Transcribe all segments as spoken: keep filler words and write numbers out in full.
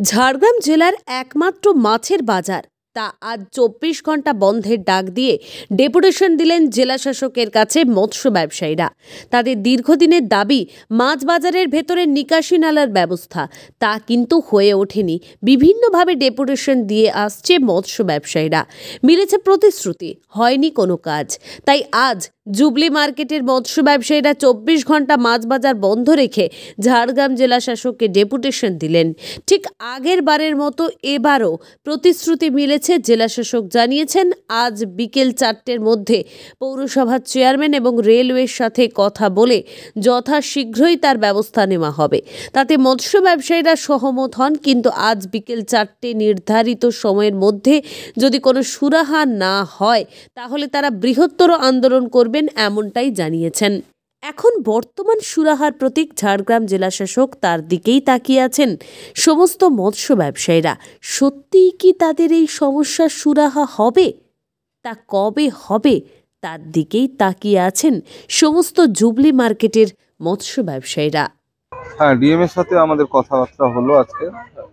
ঝাড়গ্রাম জেলার একমাত্র মাছের বাজার তা আজ চব্বিশ ঘন্টা বন্ধের ডাক দিয়ে ডেপুটেশন দিলেন জেলা শাসকের কাছে মৎস্য ব্যবসায়ীরা। তাদের দীর্ঘদিনের দাবি মাছ বাজারের ভেতরে নিকাশি নালার ব্যবস্থা, তা কিন্তু হয়ে ওঠেনি। বিভিন্নভাবে ডেপুটেশন দিয়ে আসছে মৎস্য ব্যবসায়ীরা, মিলেছে প্রতিশ্রুতি, হয়নি কোনো কাজ। তাই আজ জুবলি মার্কেটের মৎস্য ব্যবসায়ীরা চব্বিশ ঘন্টা মাছ বাজার বন্ধ রেখে ঝাড়গ্রাম জেলা শাসককে ডেপুটেশন দিলেন। ঠিক আগের বারের মতো এবারও প্রতিশ্রুতি মিলেছে। জেলা শাসক জানিয়েছেন আজ বিকেল চারটের মধ্যে পৌরসভার চেয়ারম্যান এবং রেলওয়ের সাথে কথা বলে যথাশীঘ্রই তার ব্যবস্থা নেওয়া হবে। তাতে মৎস্য ব্যবসায়ীরা সহমত হন, কিন্তু আজ বিকেল চারটে নির্ধারিত সময়ের মধ্যে যদি কোনো সুরাহা না হয় তাহলে তারা বৃহত্তর আন্দোলন করবেন, এমনটাই জানিয়েছেন। এখন বর্তমান সুরাহার প্রতীক ঝাড়গ্রাম জেলা শাসক, তার দিকেই তাকিয়ে আছেন সমস্ত মৎস্য ব্যবসায়ীরা। সত্যিই কি তাদের এই সমস্যার সুরাহা হবে? তা কবে হবে তার দিকেই তাকিয়ে আছেন সমস্ত জুবলি মার্কেটের মৎস্য ব্যবসায়ীরা। হ্যাঁ, ডিএম এর সাথে আমাদের কথাবার্তা হলো আজকে।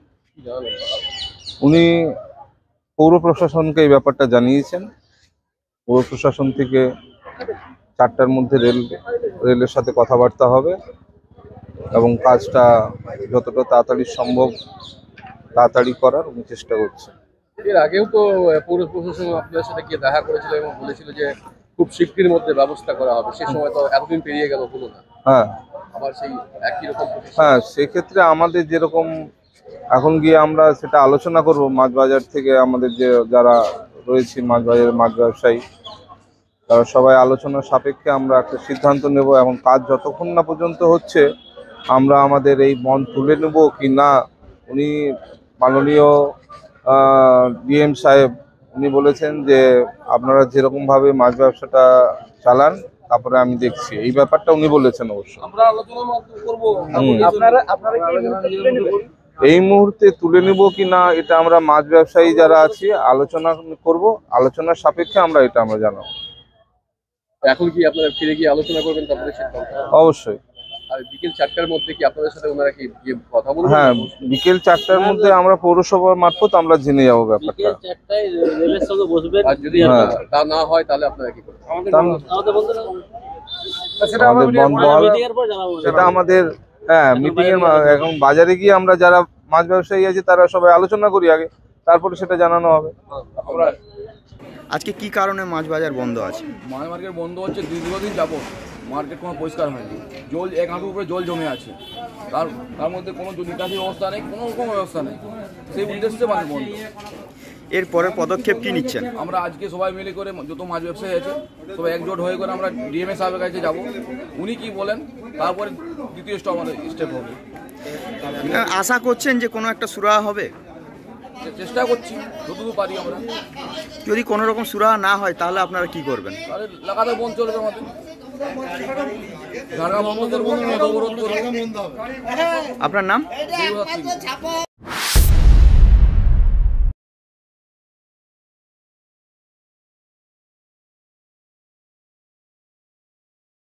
উনি পৌর প্রশাসনকে এই ব্যাপারটা জানিয়েছেন। পৌর প্রশাসন থেকে চারটার মধ্যে রেল রেলের সাথে কথাবার্তা হবে এবং কাজটা যতটা তাড়াতাড়ি সম্ভব তাড়াতাড়ি করার উনি চেষ্টা করছেন। এর আগেও তো পৌর প্রশাসন আপনাদের সাথে গিয়ে দেখা করেছিল এবং বলেছিল যে খুব শিগগির মধ্যে ব্যবস্থা করা হবে। সেই সময় তো এতদিন পেরিয়ে গেল, হলো না। হ্যাঁ, আবার সেই একই রকম। হ্যাঁ, সেক্ষেত্রে আমাদের যেরকম এখন গিয়ে আমরা সেটা আলোচনা করব। মাছ বাজার থেকে আমাদের যে যারা রয়েছে মাছ বাজারের মাছ ব্যবসায়ী, তারা সবাই আলোচনার সাপেক্ষে আমরা একটা সিদ্ধান্ত নেব এবং কাজ যতক্ষণ না পর্যন্ত হচ্ছে আমরা আমাদের এই বন্ধ তুলে নেব কি না। উনি মাননীয় ডিএম সাহেব উনি বলেছেন যে আপনারা যেরকমভাবে মাছ ব্যবসাটা চালান তারপরে আমি দেখছি, এই ব্যাপারটা উনি বলেছেন। অবশ্য আমরা আলোচনা করব, এই মুহূর্তে তুলে নেব কি না এটা আমরা মাছ ব্যবসায়ী যারা আছি আলোচনা করব। আলোচনার সাপেক্ষে আমরা এটা আমরা জানাবো। এখন কি আপনারা ফিরে গিয়ে আলোচনা করবেন তারপরে সিদ্ধান্ত? অবশ্যই। আর বিকেল চারটার মধ্যে কি আপনাদের সাথে ওনারা কি কথা বলবেন? হ্যাঁ, বিকেল চারটার মধ্যে আমরা পৌরসভার মারফত আমরা জেনে যাবো ব্যাপারটা। আর যদি তা না হয় তাহলে আপনারা কি করবেন? আমাদের বন্ধ হবে সেটা আমাদের হ্যাঁ মিটিং এর এখন বাজারে গিয়ে আমরা যারা মাছ ব্যবসায়ী আছে তারা সবাই আলোচনা করি আগে, তারপরে সেটা জানানো হবে। আজকে কি কারণে মাছ বাজার বন্ধ আছে? মাছ মার্কেট বন্ধ হচ্ছে দীর্ঘদিন যাবত। মার্কেট কোনো পরিষ্কার হয়নি, জল এক হাঁটুর উপরে জল জমে আছে, তার তার মধ্যে কোনো নিকাশি ব্যবস্থা নেই, কোনো রকম ব্যবস্থা নেই। সেই উদ্দেশ্যে মাছ বন্ধ। এর পরের পদক্ষেপ কি নিচ্ছেন? আমরা আজকে সবাই মিলে করে যত মাছ ব্যবসায়ী আছে সবাই একজোট হয়ে করে আমরা ডিএমএ সাহেবের কাছে যাব। উনি কি বলেন তারপরে দ্বিতীয় স্টেপ আমাদের স্টেপ হবে। আশা করছেন যে কোনো একটা সুরাহা হবে? চেষ্টা করছি যতটুকু পারি আমরা। যদি কোনো রকম সুরাহা না হয় তাহলে আপনারা কি করবেন? তাহলে লাগাতার বন্ধ চলবে আমাদের। আপনার নাম?